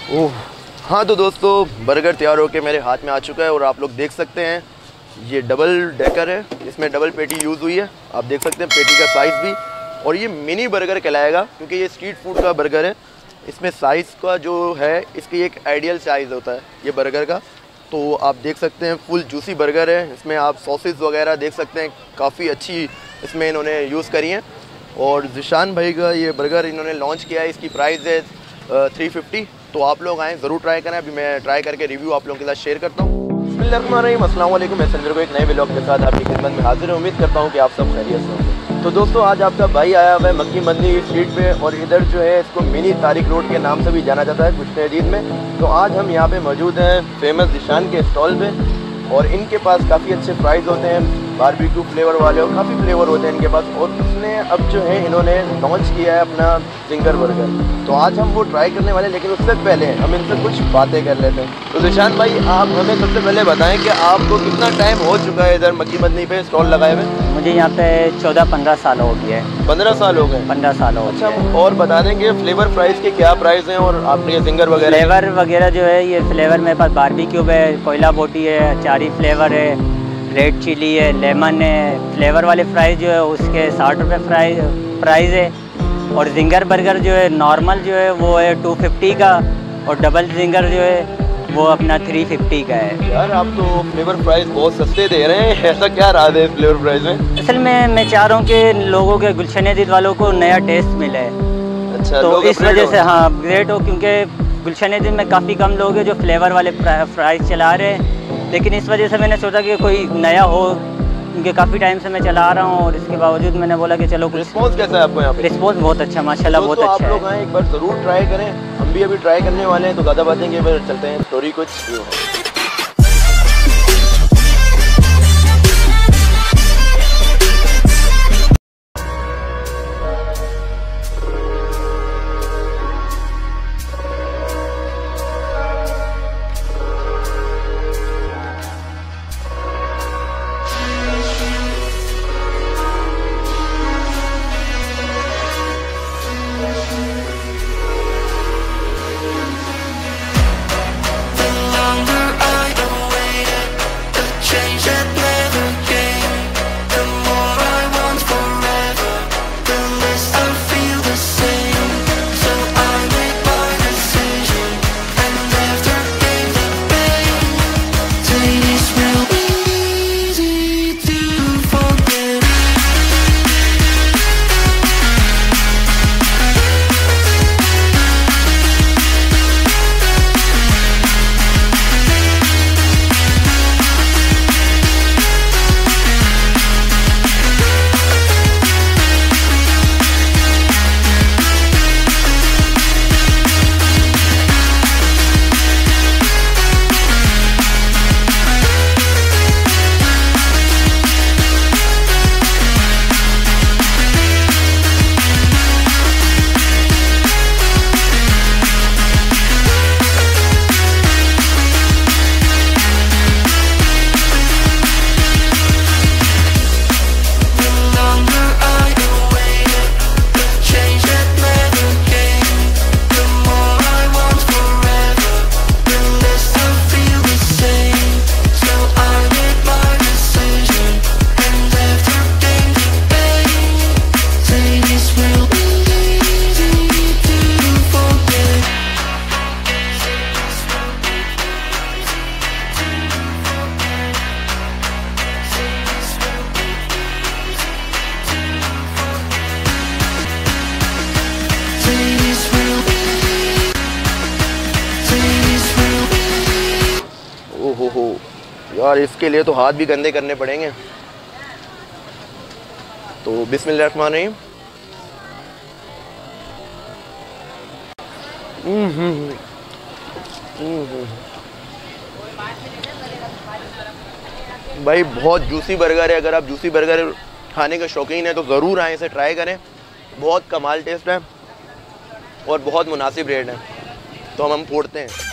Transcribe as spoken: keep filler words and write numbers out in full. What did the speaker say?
ओह हाँ, तो दोस्तों बर्गर तैयार होकर मेरे हाथ में आ चुका है और आप लोग देख सकते हैं ये डबल डेकर है, इसमें डबल पेटी यूज़ हुई है। आप देख सकते हैं पेटी का साइज़ भी, और ये मिनी बर्गर कहलाएगा क्योंकि ये स्ट्रीट फूड का बर्गर है। इसमें साइज़ का जो है इसकी एक आइडियल साइज़ होता है ये बर्गर का। तो आप देख सकते हैं फुल जूसी बर्गर है। इसमें आप सॉसेस वगैरह देख सकते हैं, काफ़ी अच्छी इसमें इन्होंने यूज़ करी हैं। और ज़ीशान भाई का ये बर्गर इन्होंने लॉन्च किया है, इसकी प्राइस है थ्री फिफ्टी। तो आप लोग आएँ ज़रूर ट्राई करें। अभी मैं ट्राई करके रिव्यू आप लोगों के साथ शेयर करता हूँ। बिस्मिल्लाहिर्रहमानिर्रहीम, अस्सलाम वालेकुम। मैं संजर को एक नए व्लॉग के साथ आपकी खिदमत में हाजिर हूँ। उम्मीद करता हूँ कि आप सब खैरियत से होंगे। तो दोस्तों आज आपका भाई आया हुआ है मक्की मंदी स्ट्रीट पे, और इधर जो है इसको मिनी तारिक रोड के नाम से भी जाना जाता है कुश्ते अजीज में। तो आज हम यहाँ पे मौजूद हैं फेमस ज़ीशान के स्टॉल पे, और इनके पास काफ़ी अच्छे प्राइस होते हैं बारबेक्यू फ्लेवर वाले, और काफ़ी फ्लेवर होते हैं इनके पास। और उसने अब जो है इन्होंने लॉन्च किया है अपना जिंगर बर्गर, तो आज हम वो ट्राई करने वाले हैं। लेकिन उससे पहले हम इनसे कुछ बातें कर लेते हैं। तो ज़ीशान भाई आप हमें सबसे पहले बताएं कि आपको कितना टाइम हो चुका है इधर मक्की मंदी पे स्टॉल लगाए हुए? मुझे यहाँ पे चौदह पंद्रह साल हो गया है। पंद्रह साल हो गए? पंद्रह साल हो अच्छा, और बता देंगे फ्लेवर प्राइस के क्या प्राइस हैं, और आपके ये जिंगर वगैरह? फ्लेवर वगैरह जो है ये फ्लेवर मेरे पास बारबेक्यू है, कोयला बोटी है, अचारी फ्लेवर है, रेड चिली है, लेमन है। फ्लेवर वाले फ्राइज़ जो है उसके साठ रुपये फ्राइज प्राइस है, और जिंगर बर्गर जो है नॉर्मल जो है वो है टू फिफ्टी का, और डबल जिंगर जो है वो अपना थ्री फिफ्टी का है। यार आप तो फ्लेवर प्राइस बहुत सस्ते दे रहे हैं, ऐसा क्या रहा है फ्लेवर प्राइस में? असल में मैं चाह रहा हूँ कि लोगों के गुलशन अजीज वालों को नया टेस्ट मिले। अच्छा, तो इस वजह से हाँ अपग्रेड हो, क्योंकि गुलशन अजीज में काफ़ी कम लोग हैं जो फ्लेवर वाले फ्राइज चला रहे हैं। लेकिन इस वजह से मैंने सोचा कि कोई नया हो, क्योंकि काफ़ी टाइम से मैं चला रहा हूँ, और इसके बावजूद मैंने बोला कि चलो। रिस्पांस कैसा है आपको यहाँ पे? रिस्पांस बहुत अच्छा, माशाल्लाह बहुत अच्छा है। आप लोग आए एक बार ज़रूर ट्राई करें, हम भी अभी ट्राई करने वाले हैं। तो ज़्यादा बातें कि फिर चलते हैं स्टोरी कुछ शुरू हो। ओहो यार, इसके लिए तो हाथ भी गंदे करने पड़ेंगे। तो बिस्मिल्लाहिर्रहमानिर्रहीम। भाई बहुत जूसी बर्गर है। अगर आप जूसी बर्गर खाने के शौकीन हैं तो ज़रूर आएँ, इसे ट्राई करें। बहुत कमाल टेस्ट है और बहुत मुनासिब रेट है। तो हम हम फोड़ते हैं।